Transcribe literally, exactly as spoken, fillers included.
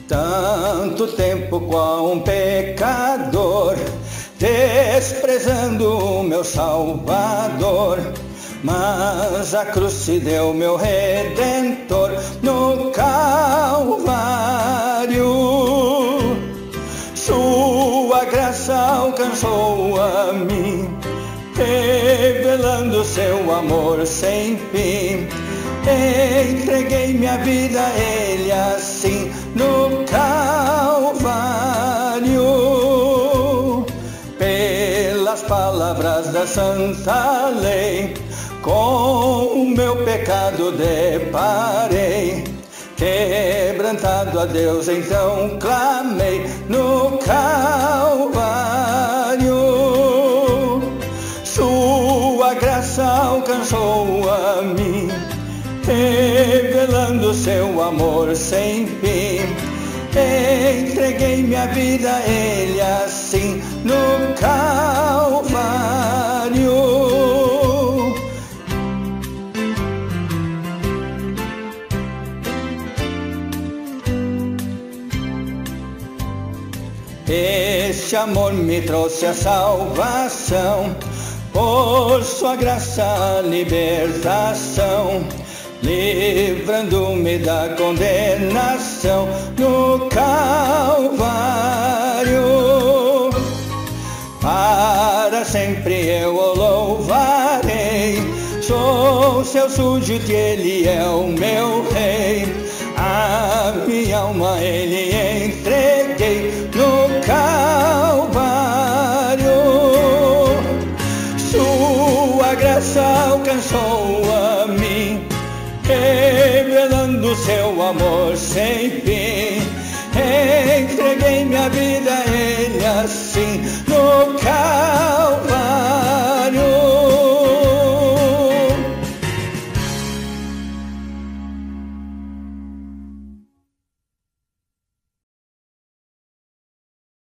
Tanto tempo com um pecador, desprezando o meu Salvador, mas a cruz se deu meu Redentor no Calvário. Sua graça alcançou a mim, revelando seu amor sem fim. Entreguei minha vida a Ele assim no Calvário. Pelas palavras da santa lei, com o meu pecado deparei. Quebrantado a Deus, então clamei no Calvário. Sua graça alcançou a mim, revelando seu amor sem fim. Entreguei minha vida a Ele assim no Calvário. Este amor me trouxe a salvação, por sua graça a libertação, livrando-me da condenação no Calvário. Para sempre eu o louvarei, sou seu súdito e Ele é o meu rei. A minha alma Ele entreguei no Calvário. Sua graça alcançou a mim, revelando seu amor sem fim. Entreguei minha vida a Ele assim